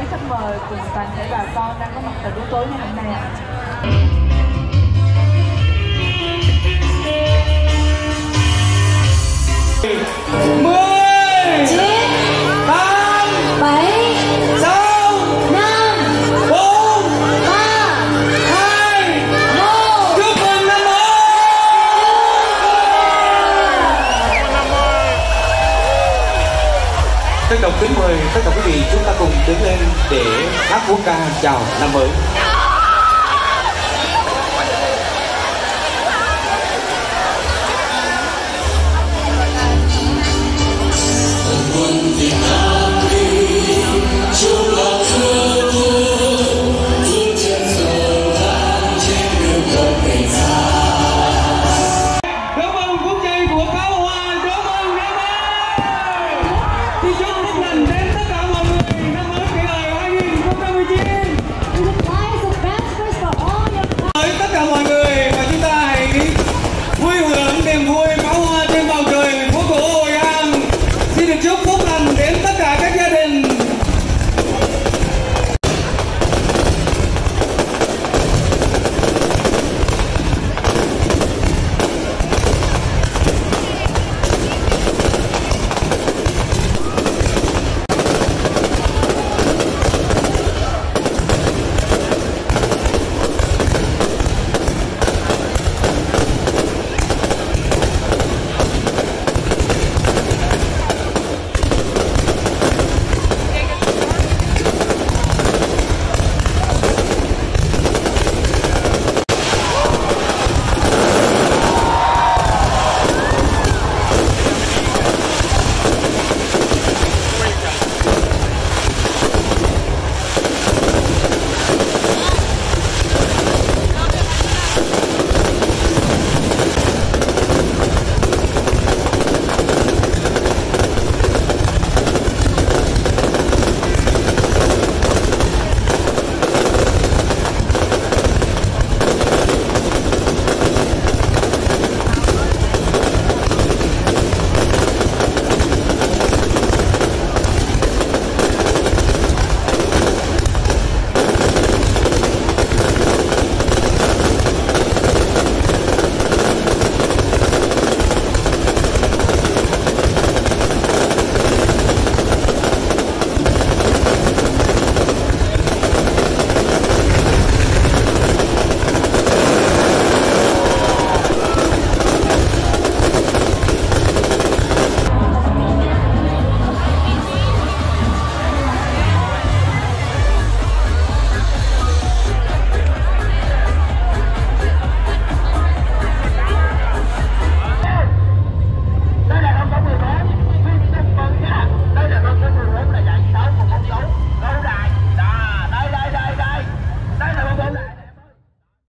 quý khách mời cùng toàn thể bà con đang có mặt tại bữa tối ngày hôm nay ạ. Trân trọng kính mời tất cả quý vị chúng ta cùng đứng lên để hát quốc ca chào năm mới.